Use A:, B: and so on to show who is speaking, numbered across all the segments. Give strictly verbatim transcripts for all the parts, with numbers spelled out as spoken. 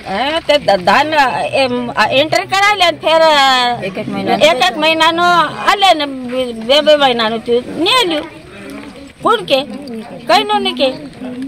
A: धान एंट्री करा फिर एक एक महीना एक एक महीना नो आले ने बे बे महीना नो नेल्यू कुण के कई नो ने के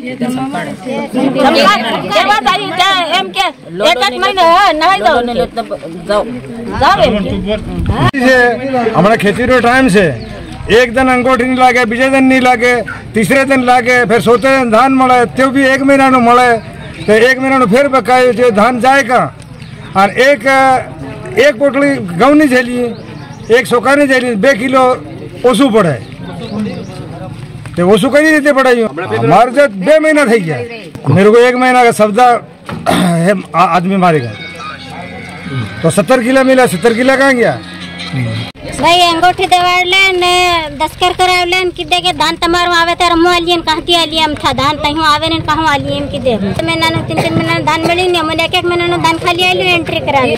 A: बात आई क्या एम के एक एक महीना नहीं जाओ ने जाओ जाओ एम के
B: हमारा खेती रो टाइम से एक दिन अंगूठी नहीं लागे, बीजे दिन नहीं लागे, तीसरे दिन लागे, फिर सोते दिन धान मळे तो भी एक महीना नो मळे तो एक महीना नो फिर बकाये जो धान जाए का और एक एक पोटली घऊं नहीं झेली, एक सोका नहीं झेली, बे किलो ओसू पड़े तो ओसू कहीं देते पड़े हमारे जो बे महीना थी गया मेरे को एक महीना का सब्जा आदमी मारेगा तो सत्तर किलो मिला, सत्तर किलो कहाँ गया
C: भाई अंगूठी देवाड़ले ने दस्कर करावले कि देके धान तमारो आवे तर मोलियन कहती आलियम था धान तहु आवे ने कहु आलियम कि दे मैं नानो तीन तीन महीना धान मिली ने मन एक एक महीना धान खाली आली एंट्री कराली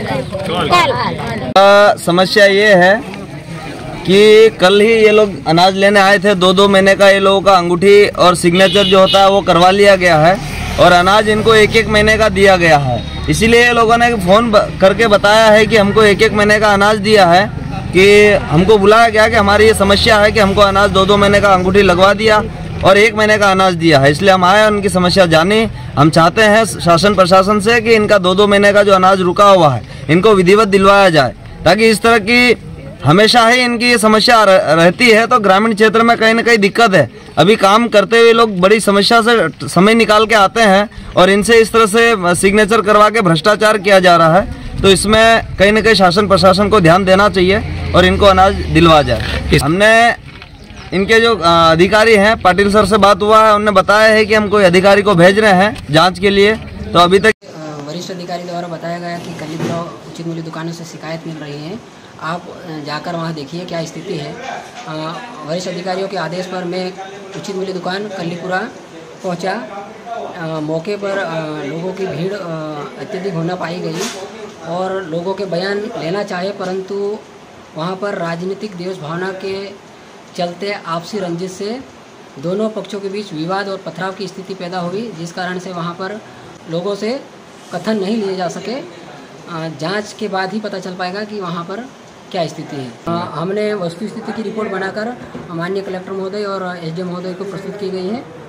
D: कल समस्या ये है कि कल ही ये लोग अनाज लेने आए थे, दो दो महीने का ये लोगों का अंगूठी और सिग्नेचर जो होता है वो करवा लिया गया है और अनाज इनको एक एक महीने का दिया गया है। इसीलिए ये लोगों ने फोन करके बताया है कि हमको एक एक महीने का अनाज दिया है, कि हमको बुलाया गया कि हमारी ये समस्या है कि हमको अनाज दो दो महीने का अंगूठी लगवा दिया और एक महीने का अनाज दिया है, इसलिए हम आए उनकी समस्या जानी। हम चाहते हैं शासन प्रशासन से कि इनका दो दो महीने का जो अनाज रुका हुआ है इनको विधिवत दिलवाया जाए, ताकि इस तरह की हमेशा ही इनकी ये समस्या रहती है तो ग्रामीण क्षेत्र में कहीं ना कहीं दिक्कत है। अभी काम करते हुए लोग बड़ी समस्या से समय निकाल के आते हैं और इनसे इस तरह से सिग्नेचर करवा के भ्रष्टाचार किया जा रहा है, तो इसमें कहीं ना कहीं शासन प्रशासन को ध्यान देना चाहिए और इनको अनाज दिलवा जाए। हमने इनके जो अधिकारी हैं पाटिल सर से बात हुआ है, उन्होंने बताया है कि हम कोई अधिकारी को भेज रहे हैं जांच के लिए। तो अभी तक
E: वरिष्ठ अधिकारी द्वारा बताया गया कि कलीपुरा उचित मूल्य दुकानों से शिकायत मिल रही है, आप जाकर वहां देखिए क्या स्थिति है। वरिष्ठ अधिकारियों के आदेश पर मैं उचित मूल्य दुकान कलीपुरा पहुंचा। मौके पर लोगों की भीड़ अत्यधिक होना पाई गई और लोगों के बयान लेना चाहे, परंतु वहां पर राजनीतिक देश भावना के चलते आपसी रंजिश से दोनों पक्षों के बीच विवाद और पथराव की स्थिति पैदा हुई, जिस कारण से वहां पर लोगों से कथन नहीं लिए जा सके। जांच के बाद ही पता चल पाएगा कि वहां पर क्या स्थिति है। हमने वस्तु स्थिति की रिपोर्ट बनाकर माननीय कलेक्टर महोदय और एसडीएम महोदय को प्रस्तुत की गई है।